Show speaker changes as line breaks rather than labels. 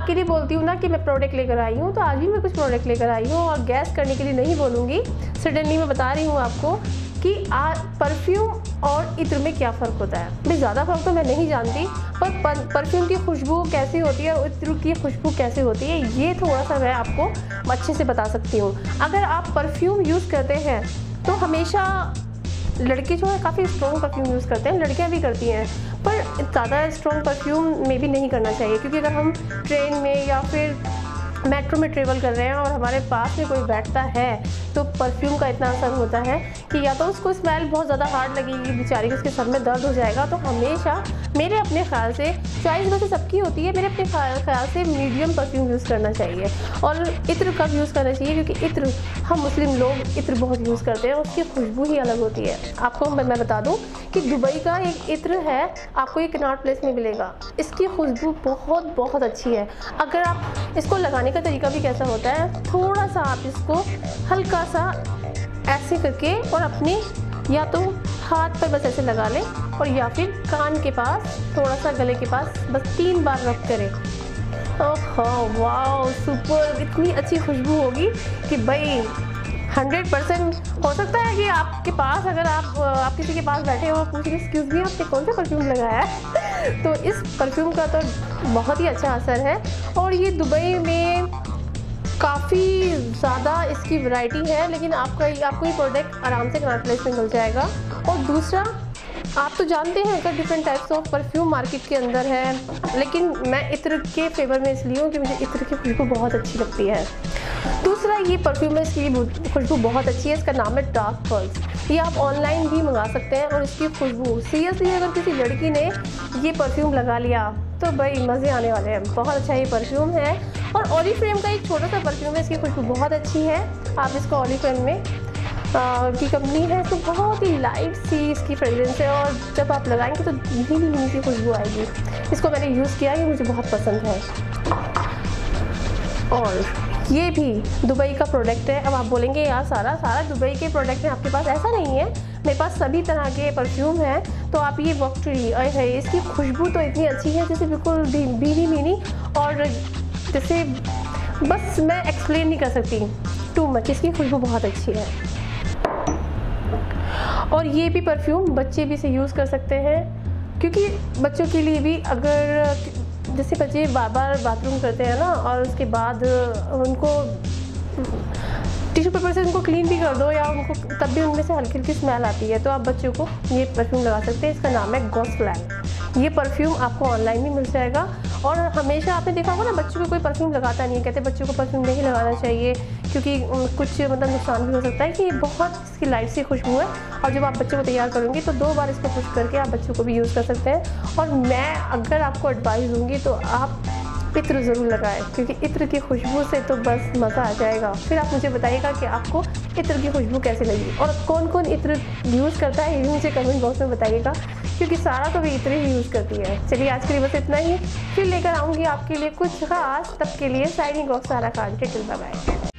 आपके लिए बोलती हूँ ना कि मैं प्रोडक्ट लेकर आई हूँ, तो आज भी मैं कुछ प्रोडक्ट लेकर आई हूँ और गैस करने के लिए नहीं बोलूँगी, सडनली मैं बता रही हूँ आपको कि परफ्यूम और इत्र में क्या फ़र्क होता है। मैं ज़्यादा फ़र्क तो मैं नहीं जानती, पर परफ्यूम की खुशबू कैसी होती है और इत्र की खुशबू कैसे होती है, ये थोड़ा सा मैं आपको अच्छे से बता सकती हूँ। अगर आप परफ्यूम यूज़ करते हैं तो हमेशा लड़के जो है काफ़ी स्ट्रॉन्ग परफ्यूम यूज़ करते हैं, लड़कियाँ भी करती हैं, पर ज़्यादा स्ट्रॉन्ग परफ्यूम में भी नहीं करना चाहिए, क्योंकि अगर हम ट्रेन में या फिर मेट्रो में ट्रेवल कर रहे हैं और हमारे पास में कोई बैठता है तो परफ्यूम का इतना असर होता है कि या तो उसको स्मेल बहुत ज़्यादा हार्ड लगेगी, बेचारी को उसके सर में दर्द हो जाएगा। तो हमेशा मेरे अपने ख्याल से, चॉइस वैसे सबकी होती है, मेरे अपने ख्याल से मीडियम परफ्यूम यूज़ करना चाहिए। और इत्र कब यूज़ करना चाहिए, क्योंकि इत्र हम मुस्लिम लोग इत्र बहुत यूज़ करते हैं, उसकी खुशबू ही अलग होती है। आपको मैं बता दूँ कि दुबई का एक इत्र है, आपको ये कनॉट प्लेस में मिलेगा, इसकी खुशबू बहुत अच्छी है। अगर आप इसको लगाने का तरीका भी कैसा होता है, थोड़ा सा आप इसको हल्का सा ऐसे करके और अपने या तो हाथ पर बस ऐसे लगा लें और या फिर कान के पास, थोड़ा सा गले के पास बस 3 बार रब करें। ओह वाह सुपर, इतनी अच्छी खुशबू होगी कि भाई 100% हो सकता है कि आपके पास, अगर आप किसी के पास बैठे हो, पूछ रहे एक्सक्यूज़ मी आपने कौन सा परफ्यूम लगाया है तो इस परफ्यूम का तो बहुत ही अच्छा असर है। और ये दुबई में काफ़ी ज़्यादा इसकी वैरायटी है, लेकिन आपको ये प्रोडक्ट आराम से कनॉट प्लेस में मिल जाएगा। और दूसरा, आप तो जानते हैं कि different types of perfume market के अंदर है, लेकिन मैं इत्र के फेवर में इसलिए हूँ कि मुझे इत्र की खुशबू बहुत अच्छी लगती है। दूसरा, ये परफ्यूम है, इसकी खुशबू बहुत अच्छी है, इसका नाम है डार्क पर्ल्स। ये आप ऑनलाइन भी मंगा सकते हैं और इसकी खुशबू सीरियसली अगर किसी लड़की ने ये परफ्यूम लगा लिया तो भाई मज़े आने वाले हैं। बहुत अच्छा ये परफ्यूम है। और ओरिफ्लेम का एक छोटा सा परफ्यूम है, इसकी खुशबू बहुत अच्छी है। आप इसको ओरिफ्लेम में की कंपनी है, तो बहुत ही लाइट सी इसकी फ्रेग्रेंस है और जब आप लगाएंगे तो धीमी सी खुशबू आएगी। इसको मैंने यूज़ किया है, मुझे बहुत पसंद है। और ये भी दुबई का प्रोडक्ट है। अब आप बोलेंगे यार सारा दुबई के प्रोडक्ट हैं आपके पास, ऐसा नहीं है, मेरे पास सभी तरह के परफ्यूम हैं। तो आप ये वक्त है, इसकी खुशबू तो इतनी अच्छी है जैसे बिल्कुल भीनी और जैसे बस मैं एक्सप्लेन नहीं कर सकती, टू मच, इसकी खुशबू बहुत अच्छी है। और ये भी परफ्यूम बच्चे भी इसे यूज़ कर सकते हैं, क्योंकि बच्चों के लिए भी, अगर जैसे बच्चे बार बार बाथरूम करते हैं ना और उसके बाद उनको टिश्यू पेपर से उनको क्लीन भी कर दो या उनको तब भी उनमें से हल्की स्मेल आती है, तो आप बच्चों को ये परफ्यूम लगा सकते हैं। इसका नाम है गॉस फ्लैग। ये परफ्यूम आपको ऑनलाइन भी मिल जाएगा। और हमेशा आपने देखा होगा ना, बच्चों को कोई परफ्यूम लगाता नहीं है, कहते बच्चों को परफ्यूम नहीं लगाना चाहिए क्योंकि कुछ नुकसान भी हो सकता है, कि बहुत इसकी लाइट सी खुशबू है। और जब आप बच्चों को तैयार करोगे तो 2 बार इसको पुश करके आप बच्चों को भी यूज़ कर सकते हैं। और मैं अगर आपको एडवाइस दूँगी तो आप इत्र ज़रूर लगाएं, क्योंकि इत्र की खुशबू से तो बस मज़ा आ जाएगा। फिर आप मुझे बताइएगा कि आपको इत्र की खुशबू कैसी लगी और कौन इत्र यूज़ करता है, ये भी मुझे कमेंट बॉक्स में बताइएगा, क्योंकि सारा तो भी इत्र ही यूज़ करती है। चलिए आज के लिए बस इतना ही, फिर लेकर आऊँगी आपके लिए कुछ खास, तब के लिए साइनिंग ऑफ सारा खान, टिल बाय बाय।